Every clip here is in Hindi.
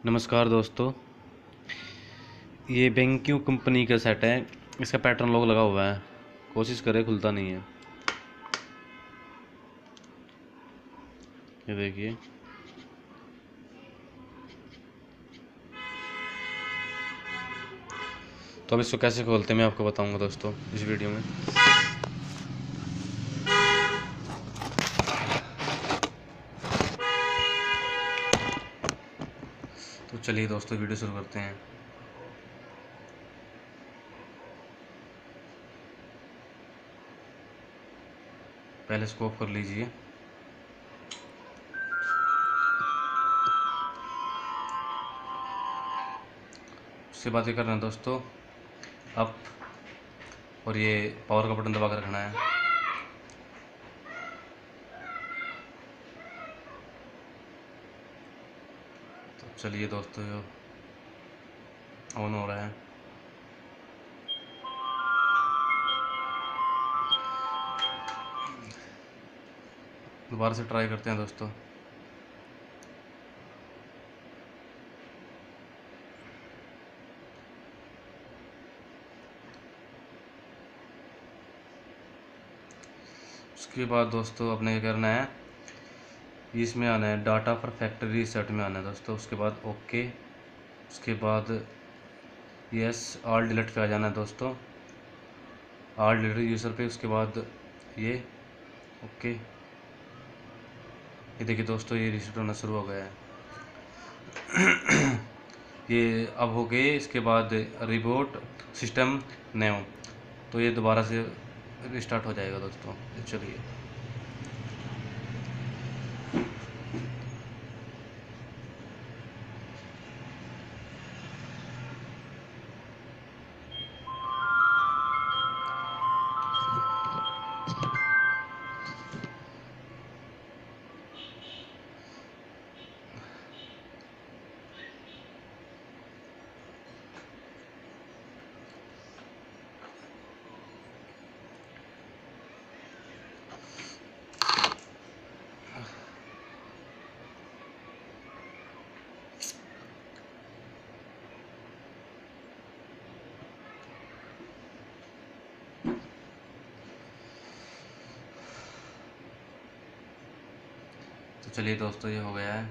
नमस्कार दोस्तों, ये बेंक्यू कंपनी का सेट है। इसका पैटर्न लॉक लगा हुआ है। कोशिश करें, खुलता नहीं है। ये देखिए। तो अब इसको कैसे खोलते हैं मैं आपको बताऊंगा दोस्तों इस वीडियो में। तो चलिए दोस्तों, वीडियो शुरू करते हैं। पहले इसको ऑफ कर लीजिए। उसके बाद ये करना है दोस्तों, अप और ये पावर का बटन दबा कर रखना है। तो चलिए दोस्तों, ये ऑन हो रहा है। दोबारा से ट्राई करते हैं दोस्तों। उसके बाद दोस्तों अपने क्या करना है, इसमें आना है डाटा फॉर फैक्ट्री रीसेट में आना है दोस्तों। उसके बाद ओके, उसके बाद यस ऑल डिलीट पे आ जाना है दोस्तों, ऑल डिलीट यूज़र पे। उसके बाद ये ओके। ये देखिए दोस्तों, ये रीसेट होना शुरू हो गया है। ये अब हो गए। इसके बाद रिबूट सिस्टम न्यू, तो ये दोबारा से रिस्टार्ट हो जाएगा दोस्तों। चलिए। तो चलिए दोस्तों, ये हो गया है।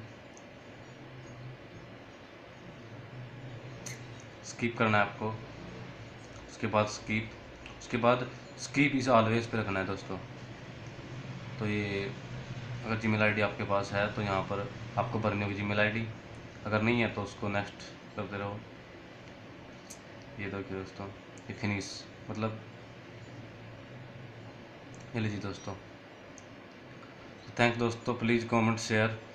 स्किप करना है आपको। उसके बाद स्किप, उसके बाद स्किप इस ऑलवेज पे रखना है दोस्तों। तो ये अगर जीमेल आईडी आपके पास है तो यहाँ पर आपको भरनी होगी जीमेल आईडी। अगर नहीं है तो उसको नेक्स्ट करते रहो। ये देखिए दोस्तों, ये फिनिश मतलब ये लीजिए दोस्तों। थैंक्स दोस्तों, प्लीज़ कमेंट शेयर